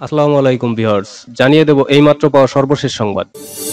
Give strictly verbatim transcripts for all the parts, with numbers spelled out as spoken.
আসসালামু আলাইকুম ভিউয়ার্স, জানিয়ে দেব এইমাত্র পাওয়া সর্বশেষ সংবাদ।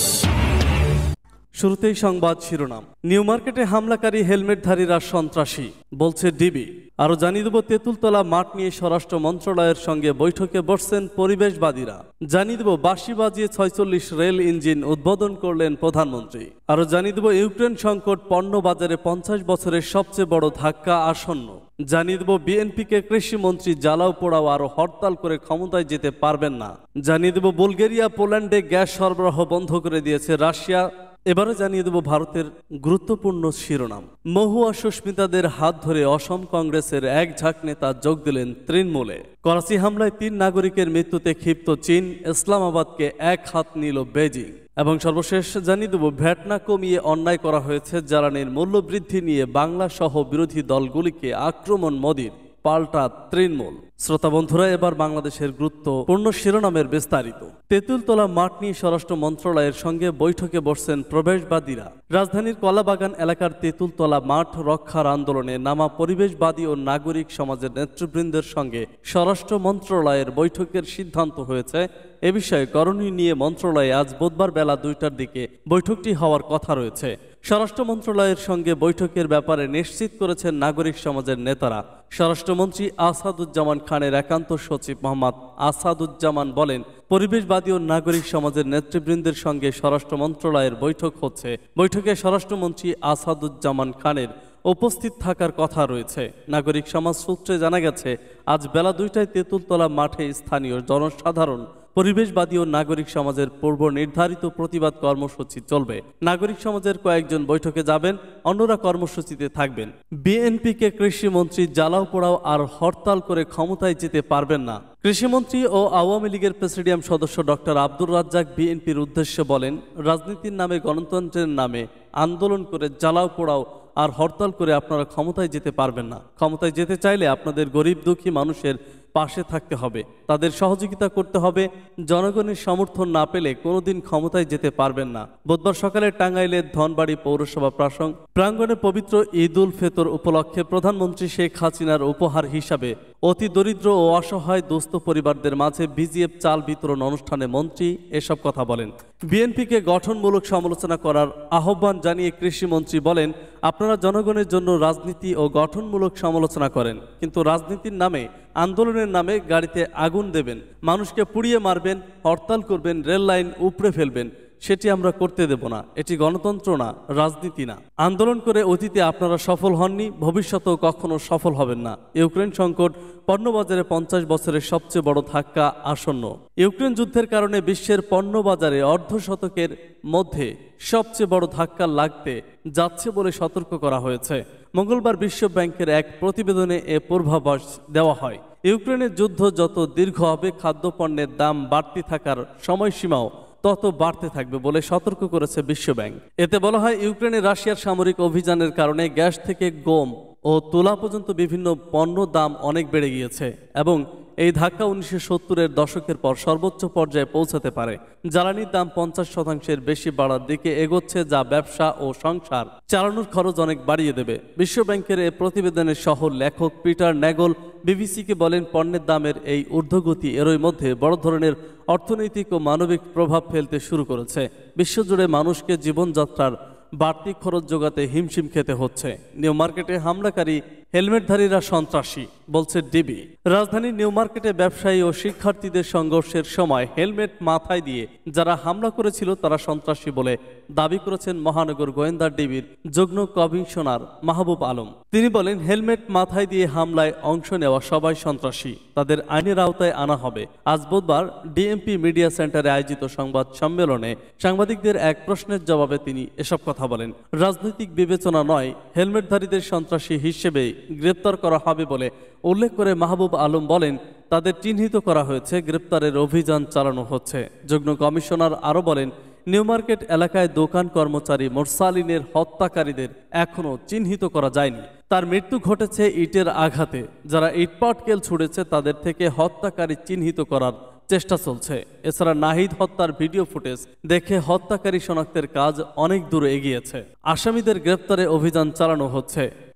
শুরুতেই সংবাদ শিরোনাম। নিউ মার্কেটে হামলাকারী হেলমেটধারীরা সন্ত্রাসী বলছে ডিবি। আরো জানিয়ে দেব তেঁতুলতলা মাঠ নিয়ে স্বরাষ্ট্র মন্ত্রণালয়ের সঙ্গে বৈঠকে বসছেন পরিবেশবাদীরা। জানিয়ে দেব বাঁশি বাজিয়ে ছয়চল্লিশ রেল ইঞ্জিন উদ্বোধন করলেন প্রধানমন্ত্রী। আরো জানিয়ে দেব ইউক্রেন সংকট পণ্য বাজারে পঞ্চাশ বছরের সবচেয়ে বড় ধাক্কা আসন্ন। জানিয়ে দেব বিএনপিকে কৃষিমন্ত্রী জ্বালাও পোড়াও আরো হরতাল করে ক্ষমতায় যেতে পারবেন না। জানিয়ে দেব বুলগেরিয়া পোল্যান্ডে গ্যাস সরবরাহ বন্ধ করে দিয়েছে রাশিয়া। এবারে জানিয়ে দেব ভারতের গুরুত্বপূর্ণ শিরোনাম। মহুয়া সুস্মিতাদের হাত ধরে অসম কংগ্রেসের এক ঝাঁক নেতা যোগ দিলেন তৃণমূলে। করাচি হামলায় তিন নাগরিকের মৃত্যুতে ক্ষিপ্ত চীন, ইসলামাবাদকে এক হাত নিল বেজিং। এবং সর্বশেষ জানিয়ে দেব ভ্যাট না কমিয়ে অন্যায় করা হয়েছে, জ্বালানির মূল্য বৃদ্ধি নিয়ে বাংলা সহ বিরোধী দলগুলিকে আক্রমণ মোদির, পাল্টা তৃণমূল। শ্রোতা বন্ধুরা, এবার বাংলাদেশের গুরুত্বপূর্ণ শিরোনামের বিস্তারিত। তেঁতুলতলা মাঠ নিয়ে স্বরাষ্ট্র মন্ত্রণালয়ের সঙ্গে বৈঠকে বসছেন প্রবেশবাদীরা। রাজধানীর কলাবাগান এলাকার তেঁতুলতলা মাঠ রক্ষার আন্দোলনে নামা পরিবেশবাদী ও নাগরিক সমাজের নেতৃবৃন্দের সঙ্গে স্বরাষ্ট্র মন্ত্রণালয়ের বৈঠকের সিদ্ধান্ত হয়েছে। এ বিষয়ে করণীয় নিয়ে মন্ত্রণালয়ে আজ বুধবার বেলা দুইটার দিকে বৈঠকটি হওয়ার কথা রয়েছে। স্বরাষ্ট্র মন্ত্রণালয়ের সঙ্গে বৈঠকের ব্যাপারে নিশ্চিত করেছেন নাগরিক সমাজের নেতারা। স্বরাষ্ট্রমন্ত্রী আসাদুজ্জামান খানের একান্ত সচিব মোহাম্মদ আসাদুজ্জামান বলেন, পরিবেশবাদী ও নাগরিক সমাজের নেতৃবৃন্দের সঙ্গে স্বরাষ্ট্র মন্ত্রণালয়ের বৈঠক হচ্ছে। বৈঠকে স্বরাষ্ট্রমন্ত্রী আসাদুজ্জামান খানের উপস্থিত থাকার কথা রয়েছে। নাগরিক সমাজ সূত্রে জানা গেছে, আজ বেলা দুইটায় তেঁতুলতলা মাঠে স্থানীয় জনসাধারণ, পরিবেশবাদী ও নাগরিক সমাজের পূর্ব নির্ধারিত প্রতিবাদ কর্মসূচি চলবে। নাগরিক সমাজের কয়েকজন বৈঠকে যাবেন, অন্যরা কর্মসূচিতে থাকবেন। বিএনপিকে কৃষিমন্ত্রী জ্বালাও পোড়াও আর হরতাল করে ক্ষমতায় যেতে পারবেন না। কৃষিমন্ত্রী ও আওয়ামী লীগের প্রেসিডিয়াম সদস্য ডক্টর আব্দুর রাজ্জাক বিএনপির উদ্দেশ্যে বলেন, রাজনীতির নামে, গণতন্ত্রের নামে আন্দোলন করে জ্বালাও পোড়াও আর হরতাল করে আপনারা ক্ষমতায় যেতে পারবেন না। ক্ষমতায় যেতে চাইলে আপনাদের গরিব দুঃখী মানুষের পাশে থাকতে হবে, তাদের সহযোগিতা করতে হবে। জনগণের সমর্থন না পেলে কোনোদিন ক্ষমতায় যেতে পারবেন না। বুধবার সকালে টাঙ্গাইলের ধনবাড়ি পৌরসভা প্রাসং প্রাঙ্গণে পবিত্র ঈদ উল ফিতর উপলক্ষে প্রধানমন্ত্রী শেখ হাসিনার উপহার হিসাবে অতি দরিদ্র ও অসহায় দুস্থ পরিবারদের মাঝে বিজিএফ চাল বিতরণ অনুষ্ঠানে মন্ত্রী এসব কথা বলেন। বিএনপিকে গঠনমূলক সমালোচনা করার আহ্বান জানিয়ে কৃষিমন্ত্রী বলেন, আপনারা জনগণের জন্য রাজনীতি ও গঠনমূলক সমালোচনা করেন, কিন্তু রাজনীতির নামে, আন্দোলনের নামে গাড়িতে আগুন দেবেন, মানুষকে পুড়িয়ে মারবেন, হরতাল করবেন, রেল লাইন উপড়ে ফেলবেন, সেটি আমরা করতে দেব না। এটি গণতন্ত্র না, রাজনীতি না। আন্দোলন করে অতীতে আপনারা সফল হননি, ভবিষ্যতেও কখনো সফল হবেন না। ইউক্রেন সংকট পণ্যবাজারে পঞ্চাশ বছরের সবচেয়ে বড় ধাক্কা আসন্ন। ইউক্রেন যুদ্ধের কারণে বিশ্বের পণ্যবাজারে অর্ধ শতকের মধ্যে সবচেয়ে বড় ধাক্কা লাগতে যাচ্ছে বলে সতর্ক করা হয়েছে। মঙ্গলবার বিশ্ব ব্যাংকের এক প্রতিবেদনে এ পূর্বাভাস দেওয়া হয়। ইউক্রেনের যুদ্ধ যত দীর্ঘ হবে, খাদ্যপণ্যের দাম বাড়তি থাকার সময়সীমাও তত বাড়তে থাকবে বলে সতর্ক করেছে বিশ্বব্যাংক। এতে বলা হয়, ইউক্রেনে রাশিয়ার সামরিক অভিযানের কারণে গ্যাস থেকে গম ও তুলা পর্যন্ত বিভিন্ন পণ্য দাম অনেক বেড়ে গিয়েছে এবং এই ধাক্কা উনিশশো সত্তরের দশকের পর সর্বোচ্চ পর্যায়ে পৌঁছাতে পারে। জ্বালানির দাম পঞ্চাশ শতাংশের বেশি বাড়ার দিকে এগোচ্ছে, যা ব্যবসা ও সংসার চালানোর খরচ অনেক বাড়িয়ে দেবে। বিশ্বব্যাংকের এ প্রতিবেদনের সহ লেখক পিটার ন্যাগল বিবিসিকে বলেন, পণ্যের দামের এই ঊর্ধ্বগতি এরই মধ্যে বড় ধরনের অর্থনৈতিক ও মানবিক প্রভাব ফেলতে শুরু করেছে। বিশ্বজুড়ে মানুষকে জীবনযাত্রার বাড়তি খরচ যোগাতে হিমশিম খেতে হচ্ছে। নিউ মার্কেটে হামলাকারী হেলমেটধারীরা সন্ত্রাসী বলছে ডিবি। রাজধানীর নিউ মার্কেটে ব্যবসায়ী ও শিক্ষার্থীদের সংঘর্ষের সময় হেলমেট মাথায় দিয়ে যারা হামলা করেছিল তারা সন্ত্রাসী বলে দাবি করেছেন মহানগর গোয়েন্দা ডিবির যুগ্ম কমিশনার মাহবুব আলম। তিনি বলেন, হেলমেট মাথায় দিয়ে হামলায় অংশ নেওয়া সবাই সন্ত্রাসী, তাদের আইনের আওতায় আনা হবে। আজ বুধবার ডিএমপি মিডিয়া সেন্টারে আয়োজিত সংবাদ সম্মেলনে সাংবাদিকদের এক প্রশ্নের জবাবে তিনি এসব কথা বলেন। রাজনৈতিক বিবেচনা নয়, হেলমেটধারীদের সন্ত্রাসী হিসেবে গ্রেপ্তার করা হবে বলে উল্লেখ করে মাহবুব আলম বলেন, তাদের চিহ্নিত করা হয়েছে, গ্রেপ্তারের অভিযান চালানো হচ্ছে। যুগ্ম কমিশনার আরও বলেন, নিউ মার্কেট এলাকায় দোকান কর্মচারী মোরসালিনের হত্যাকারীদের এখনও চিহ্নিত করা যায়নি। তার মৃত্যু ঘটেছে ইটের আঘাতে। যারা ইটপাটকেল ছুড়েছে তাদের থেকে হত্যাকারী চিহ্নিত করার চেষ্টা চলছে। এছাড়া নাহিদ হত্যার ভিডিও ফুটেজ দেখে হত্যাকারী শনাক্তের কাজ অনেক দূর এগিয়েছে। আসামিদের গ্রেপ্তারে অভিযান চালানো হচ্ছে।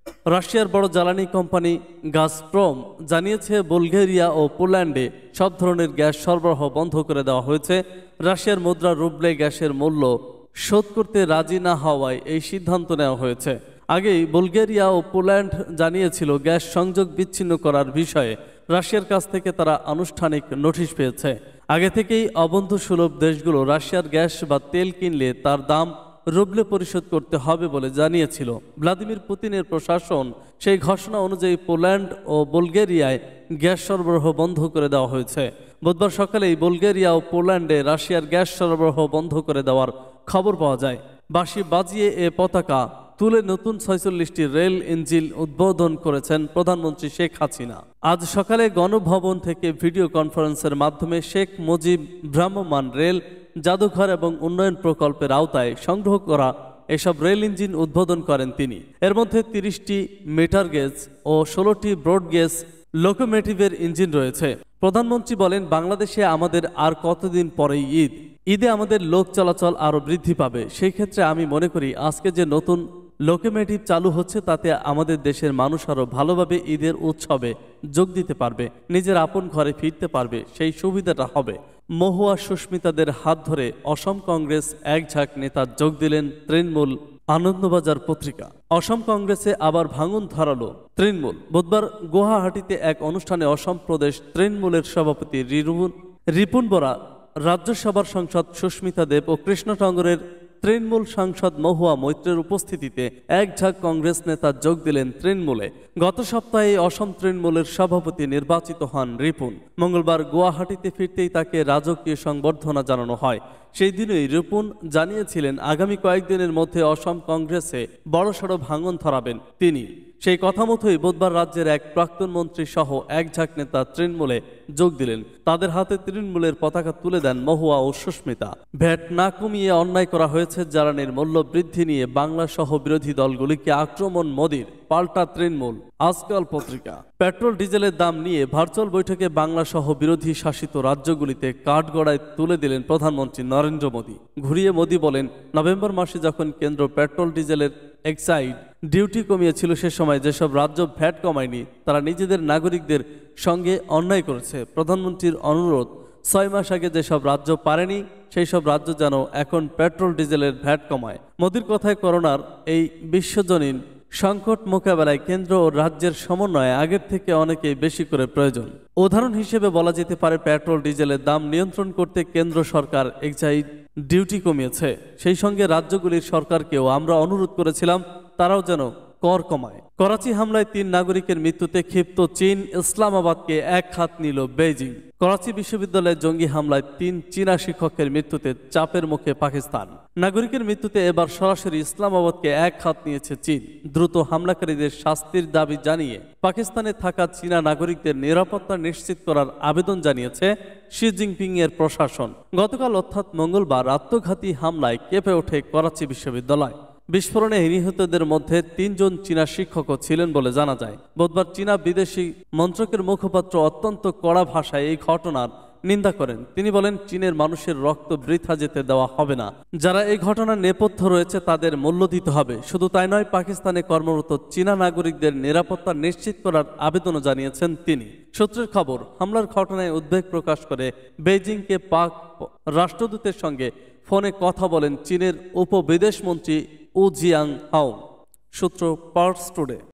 রাশিয়ার বড় জ্বালানি কোম্পানি গাজপ্রম জানিয়েছে বুলগেরিয়া ও পোল্যান্ডে সব ধরনের গ্যাস সরবরাহ বন্ধ করে দেওয়া হয়েছে। রাশিয়ার মুদ্রা রুবলে গ্যাসের মূল্য শোধ করতে রাজি না হওয়ায় এই সিদ্ধান্ত নেওয়া হয়েছে। আগেই বুলগেরিয়া ও পোল্যান্ড জানিয়েছিল গ্যাস সংযোগ বিচ্ছিন্ন করার বিষয়ে রাশিয়ার কাছ থেকে তারা আনুষ্ঠানিক নোটিশ পেয়েছে। আগে থেকেই অবন্ধু সুলভ দেশগুলো রাশিয়ার গ্যাস বা তেল কিনলে তার দাম রুবলে পরিশোধ করতে হবে বলে জানিয়েছিল। ভ্লাদিমির পুতিনের প্রশাসন সেই ঘোষণা অনুযায়ী পোল্যান্ড ও বুলগেরিয়ায় গ্যাস সরবরাহ বন্ধ করে দেওয়া হয়েছে। বুধবার সকালেই বুলগেরিয়া ও পোল্যান্ডে রাশিয়ার গ্যাস সরবরাহ বন্ধ করে দেওয়ার খবর পাওয়া যায়। বাঁশি বাজিয়ে এ পতাকা তুলে নতুন ছয়চল্লিশটি রেল ইঞ্জিন উদ্বোধন করেছেন প্রধানমন্ত্রী শেখ হাসিনা। আজ সকালে গণভবন থেকে ভিডিও কনফারেন্সের মাধ্যমে শেখ মুজিব ভ্রাম্যমাণ রেল জাদুঘর এবং উন্নয়ন প্রকল্পের আওতায় সংগ্রহ করা এসব রেল ইঞ্জিন উদ্বোধন করেন তিনি। এর মধ্যে তিরিশটি মিটার গেজ ও ষোলোটি ব্রড গেজ লোকোমোটিভের ইঞ্জিন রয়েছে। প্রধানমন্ত্রী বলেন, বাংলাদেশে আমাদের আর কতদিন পরেই ঈদ। ঈদে আমাদের লোক চলাচল আরও বৃদ্ধি পাবে। সেই ক্ষেত্রে আমি মনে করি আজকে যে নতুন লোকোমোটিভ চালু হচ্ছে তাতে আমাদের দেশের মানুষ আরও ভালোভাবে ঈদের উৎসবে যোগ দিতে পারবে, নিজের আপন ঘরে ফিরতে পারবে, সেই সুবিধাটা হবে। মহুয়া সুস্মিতাদের হাত ধরে অসম কংগ্রেস এক ঝাঁক নেতা যোগ দিলেন তৃণমূল। আনন্দবাজার পত্রিকা। অসম কংগ্রেসে আবার ভাঙন ধরালো তৃণমূল। বুধবার গুয়াহাটিতে এক অনুষ্ঠানে অসম প্রদেশ তৃণমূলের সভাপতি রিপুন রিপুন বরা, রাজ্যসভার সাংসদ সুস্মিতা দেব ও কৃষ্ণনগরের তৃণমূল সাংসদ মহুয়া মৈত্রের উপস্থিতিতে এক ঝাঁক কংগ্রেস নেতা যোগ দিলেন তৃণমূলে। গত সপ্তাহে অসম তৃণমূলের সভাপতি নির্বাচিত হন রিপুন। মঙ্গলবার গুয়াহাটিতে ফিরতেই তাকে রাজকীয় সংবর্ধনা জানানো হয়। সেই দিনই রিপুন জানিয়েছিলেন আগামী কয়েকদিনের মধ্যে অসম কংগ্রেসে বড়সড় ভাঙন ধরাবেন তিনি। সেই কথা মতোই বুধবার রাজ্যের এক প্রাক্তন মন্ত্রী সহ এক ঝাঁক নেতা তৃণমূলে যোগ দিলেন। তাদের হাতে তৃণমূলের পতাকা তুলে দেন মহুয়া ও সুস্মিতা। ভ্যাট না কমিয়ে অন্যায় করা হয়েছে, জ্বালানির মূল্য বৃদ্ধি নিয়ে বাংলা সহ বিরোধী দলগুলিকে আক্রমণ মোদির, পাল্টা তৃণমূল। আজকাল পত্রিকা। পেট্রোল ডিজেলের দাম নিয়ে ভার্চুয়াল বৈঠকে বাংলা সহ বিরোধী শাসিত রাজ্যগুলিতে কাঠগড়ায় তুলে দিলেন প্রধানমন্ত্রী নরেন্দ্র মোদী। ঘুরিয়ে মোদী বলেন, নভেম্বর মাসে যখন কেন্দ্র পেট্রোল ডিজেলের এক্সাইড ডিউটি কমিয়েছিল সে সময় যেসব রাজ্য ভ্যাট কমায়নি তারা নিজেদের নাগরিকদের সঙ্গে অন্যায় করেছে। প্রধানমন্ত্রীর অনুরোধ, ছয় মাস আগে যেসব রাজ্য পারেনি সেই সব রাজ্য যেন এখন পেট্রোল ডিজেলের ভ্যাট কমায়। মোদির কথায় করোনার এই বিশ্বজনীন সংকট মোকাবেলায় কেন্দ্র ও রাজ্যের সমন্বয়ে আগের থেকে অনেকেই বেশি করে প্রয়োজন। উদাহরণ হিসেবে বলা যেতে পারে পেট্রোল ডিজেলের দাম নিয়ন্ত্রণ করতে কেন্দ্র সরকার এক্সাইজ ডিউটি কমিয়েছে। সেই সঙ্গে রাজ্যগুলির সরকারকেও আমরা অনুরোধ করেছিলাম তারাও যেন কর কমায়। করাচি হামলায় তিন নাগরিকের মৃত্যুতে ক্ষিপ্ত চীন, ইসলামাবাদকে এক হাত নিল বেইজিং। করাচি বিশ্ববিদ্যালয়ে জঙ্গি হামলায় তিন চীনা শিক্ষকের মৃত্যুতে চাপের মুখে পাকিস্তান। নাগরিকের মৃত্যুতে এবার সরাসরি ইসলামাবাদকে এক হাত নিয়েছে চীন। দ্রুত হামলাকারীদের শাস্তির দাবি জানিয়ে পাকিস্তানে থাকা চীনা নাগরিকদের নিরাপত্তা নিশ্চিত করার আবেদন জানিয়েছে শি জিনপিং এর প্রশাসন। গতকাল অর্থাৎ মঙ্গলবার আত্মঘাতী হামলায় কেঁপে ওঠে করাচি বিশ্ববিদ্যালয়। বিস্ফোরণে নিহতদের মধ্যে তিনজন চীনা শিক্ষকও ছিলেন বলে জানা যায়। বুধবার চীনা বিদেশি মন্ত্রকের মুখপাত্র অত্যন্ত কড়া ভাষায় এই ঘটনার নিন্দা করেন। তিনি বলেন, চীনের মানুষের রক্ত বৃথা যেতে দেওয়া হবে না। যারা এই ঘটনার নেপথ্য রয়েছে তাদের মূল্য দিতে হবে। শুধু তাই নয়, পাকিস্তানে কর্মরত চীনা নাগরিকদের নিরাপত্তা নিশ্চিত করার আবেদনও জানিয়েছেন তিনি। সূত্রের খবর, হামলার ঘটনায় উদ্বেগ প্রকাশ করে বেইজিংকে পাক রাষ্ট্রদূতের সঙ্গে ফোনে কথা বলেন চীনের উপ বিদেশমন্ত্রী উ জিয়াং হাও। সূত্র পার্স টুডে।